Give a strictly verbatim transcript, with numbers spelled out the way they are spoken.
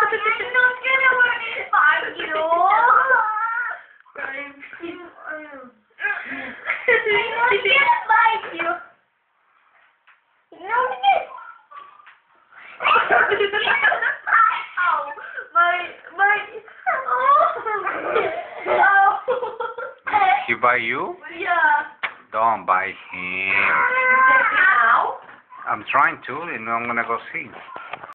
not gonna fight you. I'm not gonna fight you. No, oh, my, my, oh, He buy you? yeah. Don't buy him. How? I'm trying to, and I'm gonna go see.